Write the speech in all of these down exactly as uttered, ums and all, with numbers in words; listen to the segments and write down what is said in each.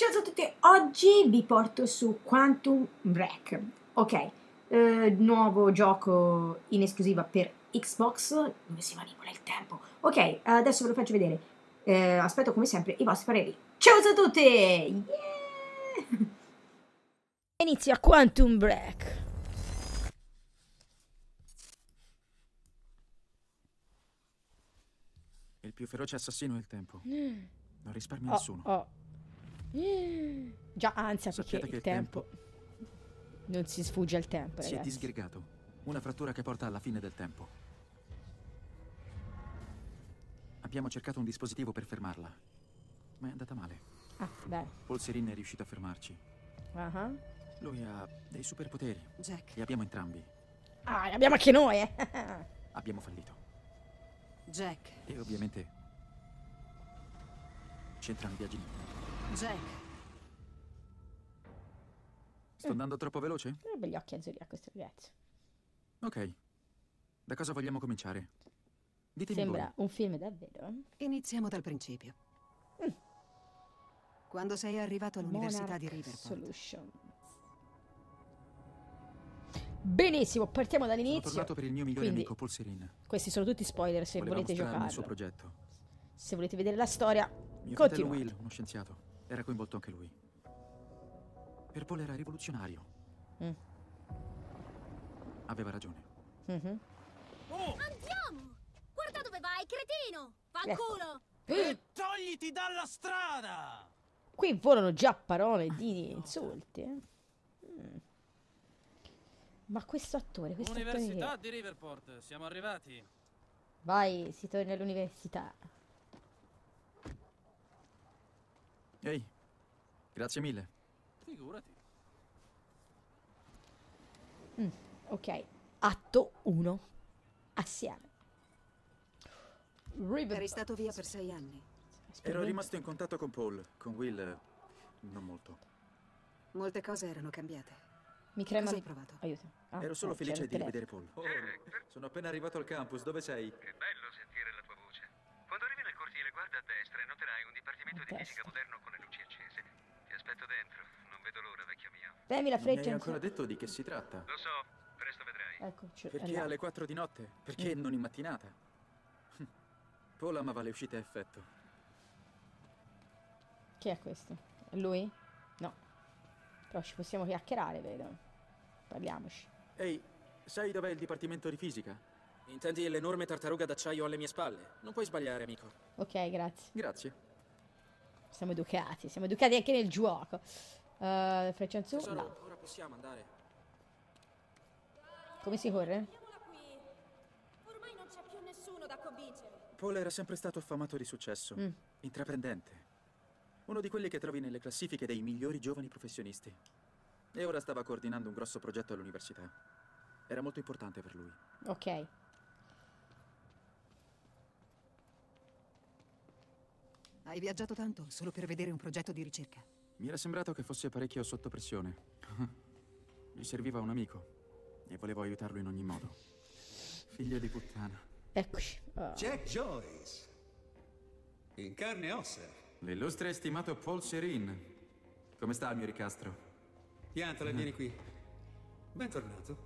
Ciao a tutti, oggi vi porto su Quantum Break. Ok, eh, nuovo gioco in esclusiva per Xbox dove si manipola il tempo. Ok, adesso ve lo faccio vedere. Eh, aspetto come sempre i vostri pareri. Ciao a tutti! Yeah! Inizia Quantum Break. Il più feroce assassino è il tempo. Non risparmia Oh, nessuno. oh. Già, ansia, perché Sappiate il che il tempo... Non si sfugge al tempo, Si è ragazzi. disgregato. Una frattura che porta alla fine del tempo. Abbiamo cercato un dispositivo per fermarla, ma è andata male. Ah, beh. Paul Serene è riuscito a fermarci. Uh-huh. Lui ha dei superpoteri. Jack. Li abbiamo entrambi. Ah, li abbiamo anche noi, eh. Abbiamo fallito. Jack. E ovviamente c'entrano i viaggi. Jack. Sto andando troppo veloce? Che begli occhi azzurri a questo ragazzo. Ok. Da cosa vogliamo cominciare? Ditemi Sembra voi. un film davvero. Iniziamo dal principio. Mm. Quando sei arrivato all'università Monarch di Riverport. Solutions. Benissimo, partiamo Sono dall'inizio. tornato per il mio migliore Quindi, amico Paul Serene. questi sono tutti spoiler se Voleva volete mostrarmi il giocarlo. suo progetto. Se volete vedere la storia, Mio fratello continuate. Will, uno scienziato, era coinvolto anche lui. Per Paul era rivoluzionario. Mm. Aveva ragione. Mhm. Andiamo! Guarda dove vai, cretino! Ecco. Fanculo! E togliti dalla strada! Qui volano già parole di insulti. eh. Mm. Ma questo attore, questo attore Università che... di Riverport, siamo arrivati. Vai, si torna all'università. Ehi, grazie mille. Figurati. Mm, ok, atto uno. Assieme. River... Eri stato via per sei anni. Ero rimasto in contatto con Paul, con Will, eh, non molto. Molte cose erano cambiate. Mi crema... Cosa hai provato? Aiuto. Ah, Ero solo eh, felice c'era di il rivedere Paul. Sono appena arrivato al campus, dove sei? Che bello sentire la tua voce. Quando arrivi nel cortile guarda a destra e noterai un dipartimento A di destra. fisica moderno con le luci accese. Ti aspetto dentro, non vedo l'ora, vecchio mio. Dammi la Non mi freccia. hai ancora detto di che si tratta. Lo so, presto vedrai. Ecco, c'è- è Perché là. alle quattro di notte? Perché non in mattinata? Paul amava le uscite a effetto. Chi è questo? È lui? No. Però ci possiamo chiacchierare, vedo. Parliamoci. Ehi, sai dov'è il dipartimento di fisica? Intendi l'enorme tartaruga d'acciaio alle mie spalle? Non puoi sbagliare, amico. Ok, grazie. Grazie. Siamo educati, siamo educati anche nel gioco. Uh, freccia in su? Tesoro, No. ora possiamo andare. Come si corre? Andiamola qui! Ormai non c'è più nessuno da convincere. Paul era sempre stato affamato di successo, Mm. intraprendente. Uno di quelli che trovi nelle classifiche dei migliori giovani professionisti. E ora stava coordinando un grosso progetto all'università. Era molto importante per lui. Ok. Hai viaggiato tanto solo per vedere un progetto di ricerca. Mi era sembrato che fosse parecchio sotto pressione. Gli serviva un amico e volevo aiutarlo in ogni modo. Figlio di puttana. Eccoci. Uh, Jack Joyce. In carne e ossa. L'illustre e stimato Paul Serene. Come sta il mio ricastro? Piantala, vieni qui. Bentornato.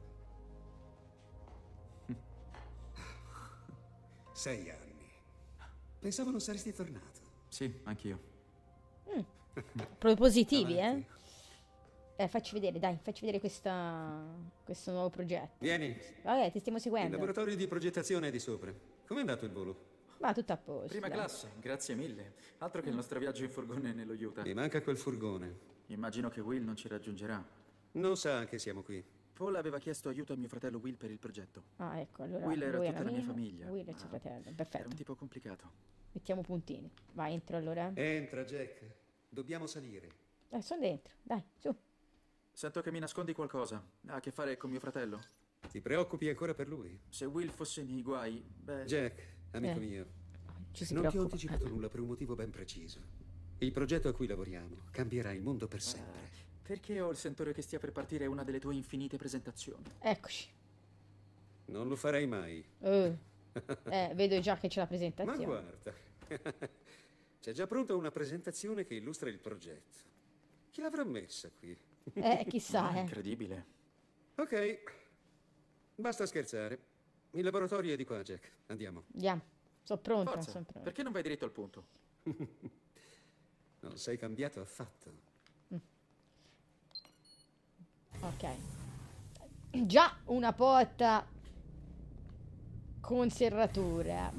Sei anni. Pensavo non saresti tornato. Sì, anch'io. proprio positivi, eh? Avanti. Eh, facci vedere, dai, facci vedere questa, questo nuovo progetto. Vieni. Vabbè, ti stiamo Il seguendo. laboratorio di progettazione è di sopra. Com'è andato il volo? Ma tutto a posto. Prima dai. classe, grazie mille. Altro che il nostro viaggio in furgone nello Utah. Mi manca quel furgone. Immagino che Will non ci raggiungerà. Non sa che siamo qui. Paul aveva chiesto aiuto a mio fratello Will per il progetto. Ah, ecco, allora Will era lui è tutta un la mia amico, famiglia. Will è il suo ma fratello. Era Perfetto. un tipo complicato. Mettiamo puntini. Vai, entro allora. Entra, Jack. Dobbiamo salire. Dai, sono dentro. Dai, su. Sento che mi nascondi qualcosa. Ha a che fare con mio fratello? Ti preoccupi ancora per lui? Se Will fosse nei guai, beh... Jack, amico Eh. mio, Ci si non ti ho preoccupa. anticipato nulla per un motivo ben preciso. Il progetto a cui lavoriamo cambierà il mondo per sempre. Perché ho il sentore che stia per partire una delle tue infinite presentazioni? Eccoci. Non lo farei mai. Oh. Eh, vedo già che c'è la Ma presentazione. guarda, c'è già pronta una presentazione che illustra il progetto. Chi l'avrà messa qui? Eh, chissà, Ah, eh. incredibile. Ok, basta scherzare. Il laboratorio è di qua, Jack. Andiamo. Andiamo. Sono pronta, Forza, sono pronta. perché non vai diritto al punto? Non sei cambiato affatto. Ok. Già una porta con serratura.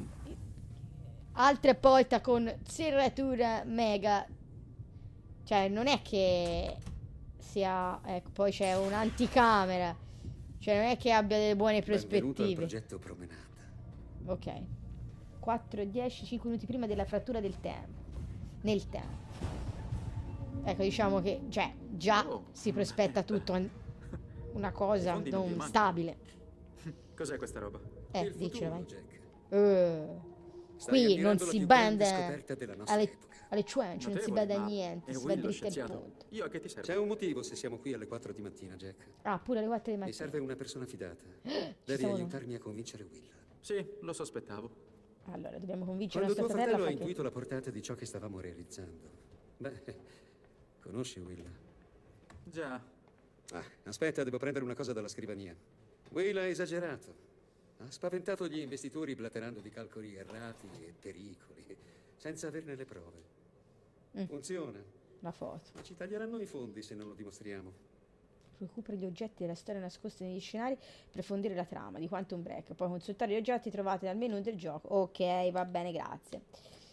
Altre porte con serratura mega. Cioè, non è che sia... Ecco, poi c'è un'anticamera. Cioè, non è che abbia delle buone Benvenuto al prospettive. progetto Promenata. Ok. quattro e dieci, cinque minuti prima della frattura del tempo. Nel tempo. Ecco, diciamo che, cioè, già Oh. si prospetta tutto an- una cosa I fondi non ti non mancano. stabile. Cos'è questa roba? Eh, Il dicelo, vai. futuro, Jack. Eh, Stai qui non ammirando la si più grande bada scoperta della nostra alle, epoca. alle ciance, non si Notevole, bada a ma niente, è si va Will lo dritti al scienziato. punto. Io a che ti serve? C'è un motivo se siamo qui alle quattro di mattina, Jack. Ah, pure alle quattro di Mi mattina. serve una persona fidata. Ci Devi sono. aiutarmi a convincere Will. Sì, lo sospettavo. Allora, dobbiamo convincere Quando nostro tuo fratello fratello a ha fare che... intuito la portata di ciò che stavamo realizzando. Beh, conosci Will? Già, Ah, aspetta, devo prendere una cosa dalla scrivania. Will ha esagerato. Ha spaventato gli investitori blaterando di calcoli errati e pericoli, senza averne le prove. Mm. Funziona, La foto. ma ci taglieranno i fondi se non lo dimostriamo. Recupera gli oggetti della storia nascosta negli scenari per approfondire la trama di Quantum Break. Puoi consultare gli oggetti trovati dal menu del gioco. Ok, va bene, grazie.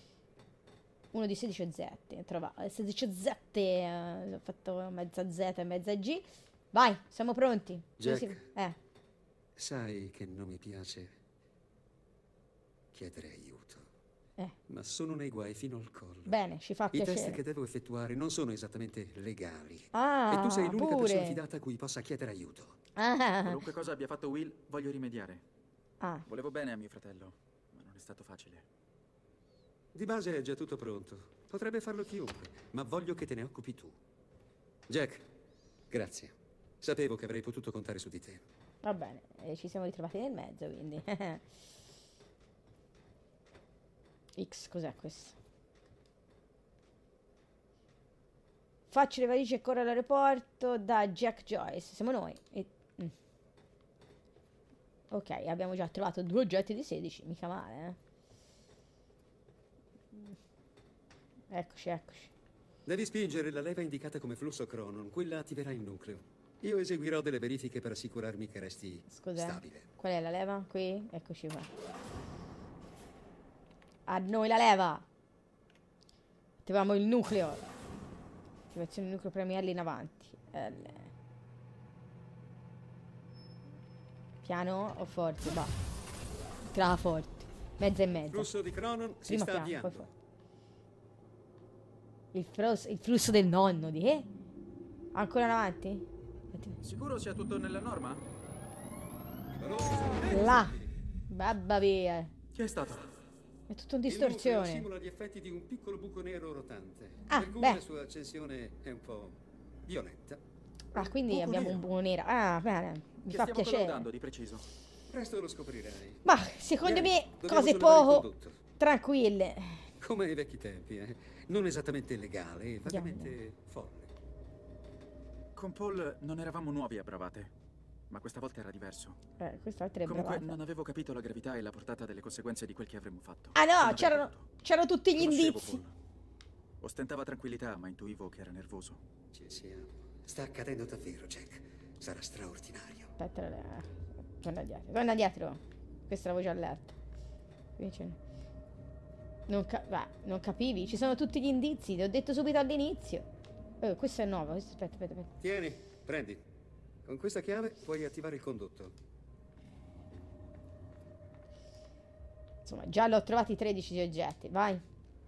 Uno di sedici oggetti. Trovato sedici oggetti. eh, ho fatto mezza Z e mezza G. Vai, siamo pronti. Dove Jack. si- Eh, Sai che non mi piace chiedere aiuto, eh. ma sono nei guai fino al collo. Bene, ci fa I test piacere. che devo effettuare non sono esattamente legali. Ah, e tu sei l'unica pure. persona fidata a cui possa chiedere aiuto. Ah, qualunque cosa abbia fatto Will, voglio rimediare. ah. Volevo bene a mio fratello, ma non è stato facile. Di base è già tutto pronto. Potrebbe farlo chiunque, ma voglio che te ne occupi tu. Jack, grazie. Sapevo che avrei potuto contare su di te. Va bene, e ci siamo ritrovati nel mezzo, quindi. X, cos'è questo? Faccio le valigie e corro all'aeroporto da Jack Joyce. Siamo noi. E- mm. Ok, abbiamo già trovato due oggetti di sedici, mica male, eh. Mm. Eccoci, eccoci. Devi spingere la leva indicata come flusso Cronon. Quella attiverà il nucleo. Io eseguirò delle verifiche per assicurarmi che resti Scusa. stabile. Qual è la leva? Qui? Eccoci qua. A noi la leva. Attiviamo il nucleo. Attivazione del nucleo premi L in avanti. L. Piano o forte? Va. Trava forte. Mezza e Il mezza. flusso di Cronon si Prima sta piano, poi avviando. forte. Il, flusso, il flusso del nonno di che? Ancora in avanti? Sicuro sia tutto nella norma? Là. Babba via. Chi è stato? È tutto in Il nucleo distorsione. simula gli effetti di un piccolo buco nero rotante. Ah, per cui beh. la sua accensione è un po' violenta. Ah, quindi Buco abbiamo nero. un buco nero. Ah, bene. Mi Che fa stiamo piacere. collaudando di preciso? Presto lo scoprirai. Ma secondo Vieni, me dobbiamo cose sollevare il poco condotto. tranquille. Come ai vecchi tempi, eh? Non esattamente legale, vagamente folle. Con Paul non eravamo nuovi a bravate, ma questa volta era diverso. Eh, quest'altra è Comunque bravata. non avevo capito la gravità e la portata delle conseguenze di quel che avremmo fatto. Ah Non no, avrei c'erano, potuto. c'erano tutti gli Conoscevo indizi. Paul. Ostentava tranquillità, ma intuivo che era nervoso. Ci siamo. Sta accadendo davvero, Jack. Sarà straordinario. Aspetta, eh, torna dietro. Torna dietro. Questa l'avevo già letta. Qui c'è- Non, ca- beh, non capivi? Ci sono tutti gli indizi, ti ho detto subito all'inizio. Eh, questo è nuovo. Questo, aspetta, aspetta, aspetta. Tieni, prendi. Con questa chiave puoi attivare il condotto. Insomma, già l'ho trovati tredici di oggetti. Vai.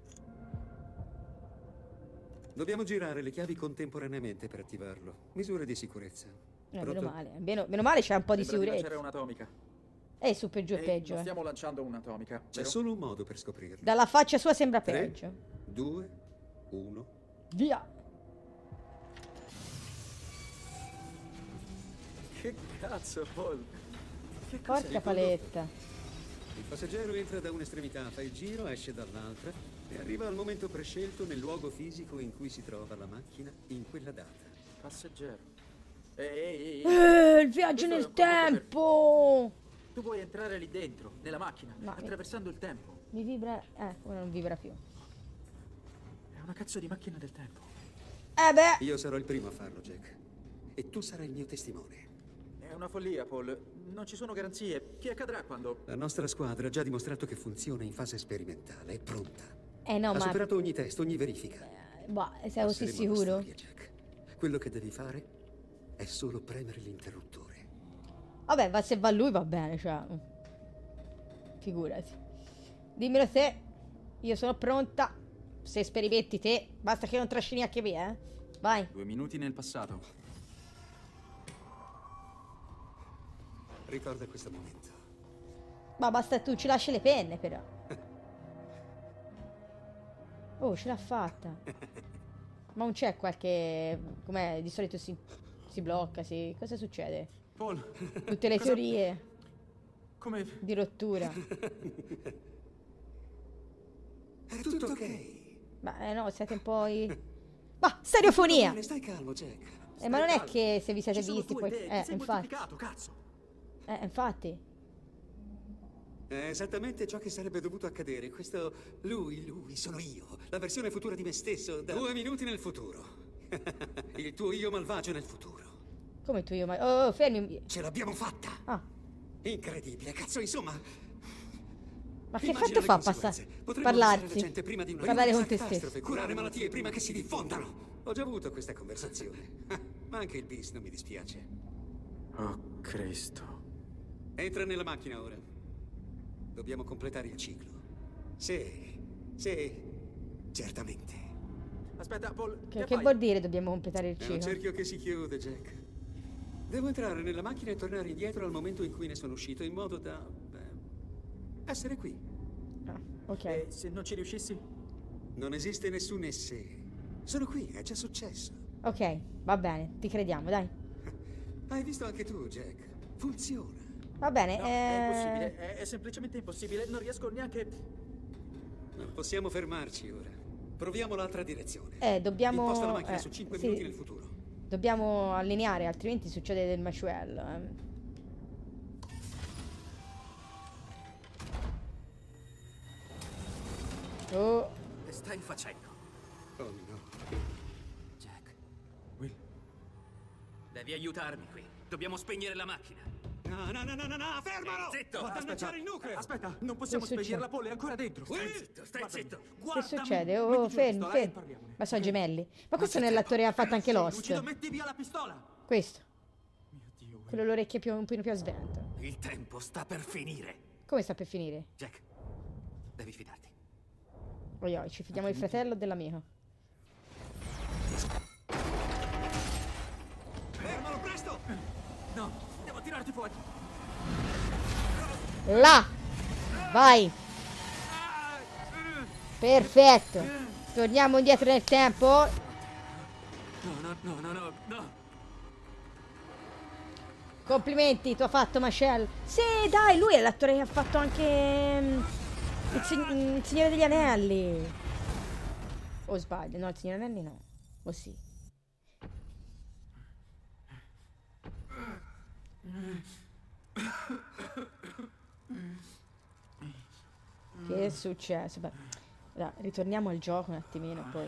Dobbiamo girare le chiavi contemporaneamente per attivarlo. Misure di sicurezza. Eh, Pronto? meno male. Meno, meno male c'è un po' di Sembra sicurezza. lanciare un'atomica. E su per giù è Ehi, peggio. non Eh. stiamo lanciando un'atomica. C'è vero? solo un modo per scoprirlo. Dalla faccia sua sembra Tre, peggio. due, uno. Via. Che cazzo, Paul? Che cos'è? Porca paletta. Il passeggero entra da un'estremità, fa il giro, esce dall'altra E arriva al momento prescelto nel luogo fisico in cui si trova la macchina in quella data. Passeggero. Ehi, ehi, ehi. Eh, il viaggio Questo è nel un po' molto per- tempo! Tu vuoi entrare lì dentro, nella macchina, Ma- attraversando il tempo. Mi vibra... Eh, ora non vibra più. È una cazzo di macchina del tempo. Eh beh! Io sarò il primo a farlo, Jack. E tu sarai il mio testimone. È una follia, Paul. Non ci sono garanzie. Che accadrà quando... La nostra squadra ha già dimostrato che funziona in fase sperimentale. È pronta. Eh no, ha ma... superato ogni test, ogni verifica. Boh, sei così Passeremo alla sicuro? storia, Jack. Quello che devi fare è solo premere l'interruttore. Vabbè, ma se va lui va bene, cioè... Figurati. Dimmelo te. Io sono pronta. Se sperimenti te, basta che non trascini anche me, eh. Vai. Due minuti nel passato. Ricorda questo momento. Ma basta tu ci lasci le penne, però. Oh, ce l'ha fatta. Ma non c'è qualche... Com'è? Di solito si, si blocca, si... Cosa succede? Paul, Tutte le cosa- teorie come... di rottura. È tutto ok. Ma eh no, siete un po'... i- Ma, stereofonia! Bene, stai calmo, Jack. Eh, ma non è calmo. che se vi siete Ci sono visti tu poi... e te, ti Eh, sei infatti. moltiplicato, cazzo. Eh, infatti. È esattamente ciò che sarebbe dovuto accadere. Questo... Lui, lui, sono io. La versione futura di me stesso. Da due minuti nel futuro. Il tuo io malvagio nel futuro. Come tu io, ma... Oh, oh, fermi. Ce l'abbiamo fatta. Ah, Incredibile, cazzo, insomma. ma che Immagina effetto le fa conseguenze. passare? Potremmo aiutare la Parlarsi. gente prima di una Parlare con immensa te catastrofe, stesso. curare malattie prima che si diffondano. Ho già avuto questa conversazione. Ma anche il bis non mi dispiace. Oh, Cristo. Entra nella macchina ora. Dobbiamo completare il ciclo. Sì, sì, certamente. Aspetta, Paul, Che, che, che fai? vuol dire dobbiamo completare il È un ciclo? cerchio che si chiude, Jack. Devo entrare nella macchina e tornare indietro al momento in cui ne sono uscito, in modo da... beh, essere qui. Ah, ok. E se non ci riuscissi? Non esiste nessun e se. Sono qui, è già successo. Ok, va bene, ti crediamo, dai. Hai visto anche tu, Jack. Funziona. Va bene, No, eh... è impossibile. È, è semplicemente impossibile. Non riesco neanche... Non possiamo fermarci ora. Proviamo l'altra direzione. Eh, dobbiamo... Imposta la macchina eh, su cinque sì, minuti nel futuro. dobbiamo allineare, altrimenti succede del macello. eh. Oh, Che stai facendo? Oh no. Jack, Will, devi aiutarmi qui. Dobbiamo spegnere la macchina. No, no, no, no, no, no, fermalo! Zitto! Può aspetta, danneggiare il nucleo! aspetta, non possiamo Che succede? spegnere la Paul, è ancora dentro. Stai zitto, stai Guardami, zitto. che guardami, succede? metti Oh, giù la fermi, pistola e fermi. parliamone. Ma sono Ok? gemelli. Ma questo non è l'attore che ha fatto anche Sei Lost. lucido, metti via la pistola. Questo, Mio Dio, Will. quello l'orecchio più, un po' più a svento. Il tempo sta per finire. Come sta per finire? Jack, devi fidarti. Oi, oi, ci fidiamo del fratello o dell'amico? Fermalo presto! No, devo tirarti fuori. Là! Vai! Perfetto! Torniamo indietro nel tempo. No, no, no, no, no, no. Complimenti, tu hai fatto Michelle. Sì, dai, lui è l'attore che ha fatto anche mm, il, Sig- mm, il Signore degli Anelli. O sbaglio? No, il Signore degli Anelli no. O sì. Che è successo? Beh, allora, ritorniamo al gioco un attimino, poi.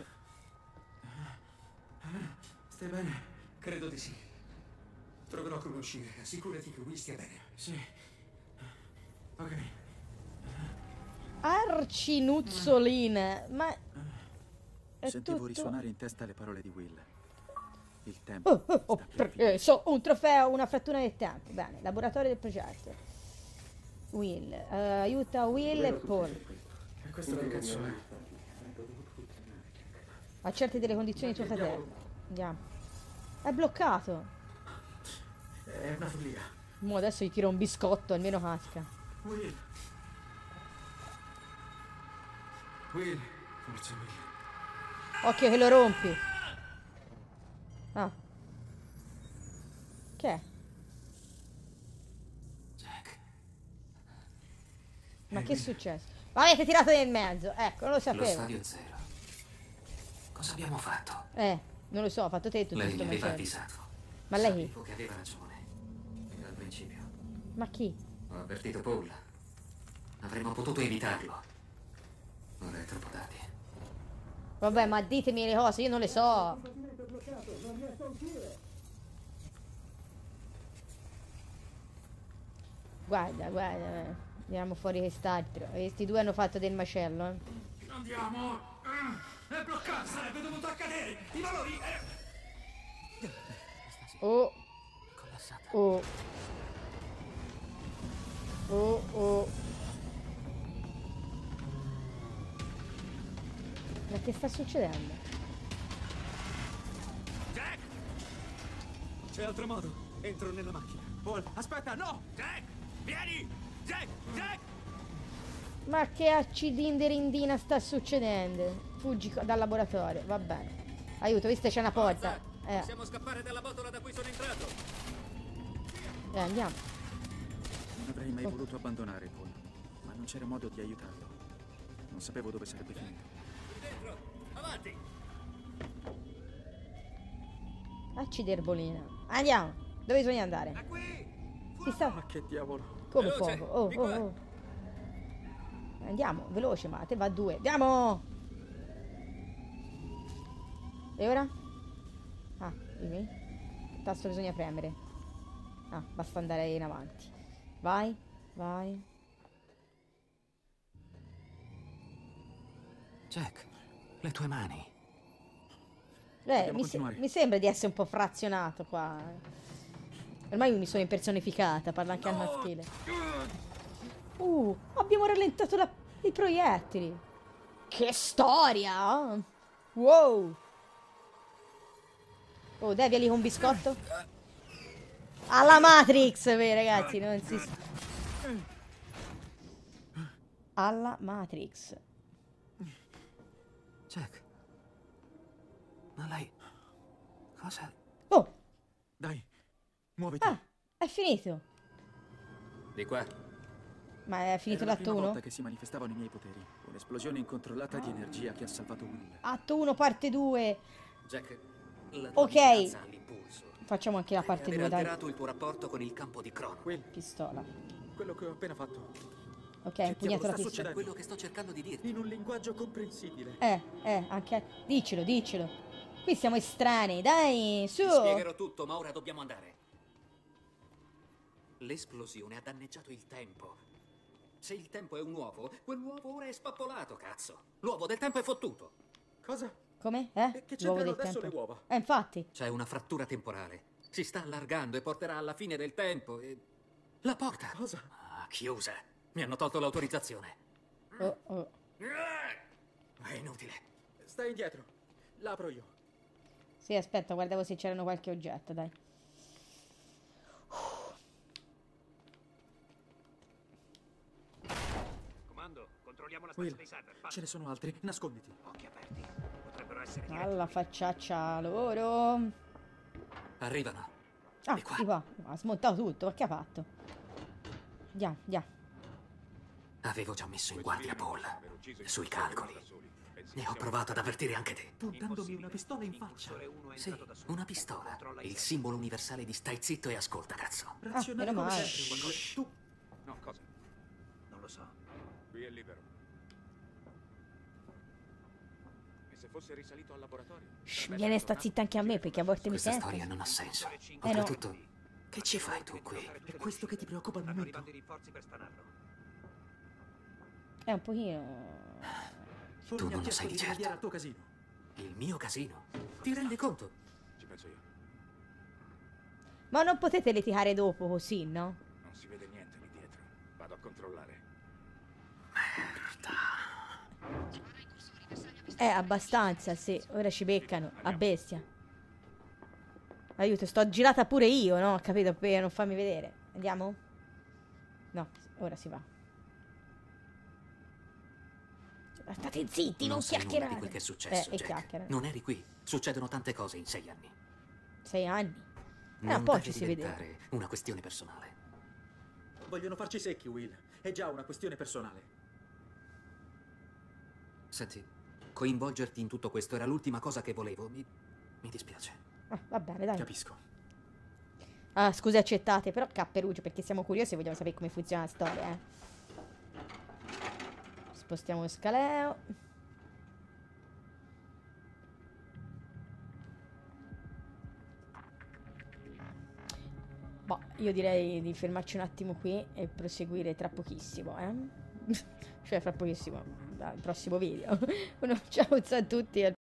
Stai bene? Credo di sì. Troverò come uscire. Assicurati che Will stia bene. Sì. Ok. Arcinuzzoline, ma è Sentivo tutto... risuonare in testa le parole di Will. Il tempo. Oh, oh, oh, sta per preso un trofeo, una frattura del tempo. Bene, laboratorio del progetto. Will, eh, aiuta Will e Paul. E questo che cazzo è? Accerti delle condizioni di tuo fratello. Andiamo. È bloccato. È una follia. Mo adesso gli tiro un biscotto, almeno casca. Will. Will. Forza Will. Occhio che lo rompi. Ah. Che è? Jack, Ma che è successo? L'avete tirato nel mezzo. Ecco, non lo Lo sapevo. stadio è zero. Cosa abbiamo fatto? Eh, non lo so, ha fatto te tutto Lei mi questo aveva macello. avvisato. Ma lei? Sapevo che aveva ragione. Dal principio. Ma chi? Ho avvertito Paul. Avremmo potuto evitarlo. Ora è troppo tardi. Vabbè, ma ditemi le cose, io non le so. Guarda, guarda, eh. Andiamo fuori quest'altro. Questi due hanno fatto del macello, eh. Andiamo! Ah, è bloccato! Sarebbe dovuto accadere! I valori... Eh. Oh, Collassata. oh. Oh, oh. Ma che sta succedendo? Jack! C'è altro modo. Entro nella macchina. Paul, aspetta, no! Jack! Vieni! Jack! Jack! Ma che accidenderindina sta succedendo? Fuggi co- dal laboratorio, va bene. Aiuto, vista c'è una porta. Eh, Possiamo scappare dalla botola da cui sono entrato. eh, andiamo. Non avrei mai voluto abbandonare Paul, ma non c'era modo di aiutarlo. Non sapevo dove sarebbe finito. Dentro, avanti. Acciderbolina. Andiamo. Dove bisogna andare? Da qui! Si sta... Ma che diavolo? Come Veloce, fuoco? Oh, di oh, qua. oh. Andiamo, veloce, ma te va a due. Andiamo! E ora? Ah, dimmi. Che tasto bisogna premere? Ah, basta andare in avanti. Vai, vai. Jack, le tue mani. Eh, Dobbiamo mi, se- continuare. mi sembra di essere un po' frazionato qua. Ormai mi sono impersonificata, parla anche al maschile. Uh, abbiamo rallentato la- i proiettili. Che storia! Wow! Oh, devi lì con un biscotto? Alla Matrix, beh, ragazzi, non si... Alla Matrix. Jack. Ma lei... Cosa... Oh, Dai, muoviti. ah, è finito. Di qua. Ma è finito Era la l'atto prima uno? volta che si manifestavano i miei poteri. Un'esplosione incontrollata di energia che ha salvato Will. Atto uno, parte due. Jack, la tua Ok. vicinanza all'impulso Facciamo anche la parte deve due, aver dai. alterato il tuo rapporto con il campo di Crono. Will, Pistola. quello che ho appena fatto. Ok, Che impugnato diavolo la sta pistola. succedendo? Quello che sto cercando di dirti. In un linguaggio comprensibile. Eh, eh, anche... Dicelo, dicelo. Qui siamo estranei, dai, su. Ti spiegherò tutto, ma ora dobbiamo andare. L'esplosione ha danneggiato il tempo. Se il tempo è un uovo, quell'uovo ora è spappolato, cazzo. L'uovo del tempo è fottuto. Cosa? Come? Eh? E che L'uovo c'entrano del adesso tempo. le uova? Eh, infatti. C'è una frattura temporale. Si sta allargando e porterà alla fine del tempo e... La porta. Cosa? Ah, chiusa. Mi hanno tolto l'autorizzazione. Oh, oh. È inutile. Stai indietro. L'apro io. Sì, aspetta, guardavo se c'erano qualche oggetto, dai. Comando, controlliamo la Will, stanza dei server. Basta. ce ne sono altri. Nasconditi. Occhi aperti. Potrebbero essere diretti. Alla facciaccia loro. Arrivano. Ah, Di qua. di qua. Ha smontato tutto, ma che ha fatto? Andiamo, andiamo. Avevo già messo in guardia Paul. Sui calcoli. Ne ho provato ad avvertire anche te. Puntandomi una pistola in faccia. Sì, una pistola. Il simbolo universale di stai zitto e ascolta, cazzo. Razionale meno come male. sempre, Will. Tu. No, cosa? Non lo so. Qui è libero. E se fosse risalito al laboratorio? Shh, viene sta zitta anche a me perché a volte mi Questa sento. storia non ha senso. Eh, no. Oltretutto, che ci fai tu qui? È questo che ti preoccupa al Stanno momento? arrivando i rinforzi per stanarlo. È un pochino... Paul Tu mi ha non lo chiesto sai di di certo. rimediare al tuo casino. Il mio casino? Ti rendi conto? Ci penso io. Ma non potete litigare dopo così, no? Non si vede niente lì dietro. Vado a controllare. Eh, abbastanza, sì. Ora ci beccano. A bestia. Aiuto, sto girata pure io, no? Capito? Per non farmi vedere. Andiamo? No, ora si va. State zitti, non, sai nulla chiacchierate. di quel che è successo, Eh, e Jack. chiacchierate. Non eri qui. Succedono tante cose in sei anni. Sei anni. Eh, Non un po' deve ci si vede. diventare una questione personale. Vogliono farci secchi, Will. È già una questione personale. Senti, coinvolgerti in tutto questo era l'ultima cosa che volevo. Mi, mi dispiace. Ah, va bene, dai. Capisco. Ah, scuse accettate, però Capperuccio, perché siamo curiosi e vogliamo sapere come funziona la storia, eh. Spostiamo lo scaleo. Boh, io direi di fermarci un attimo qui e proseguire tra pochissimo, eh. Cioè, fra pochissimo, dal prossimo video. Ciao a tutti.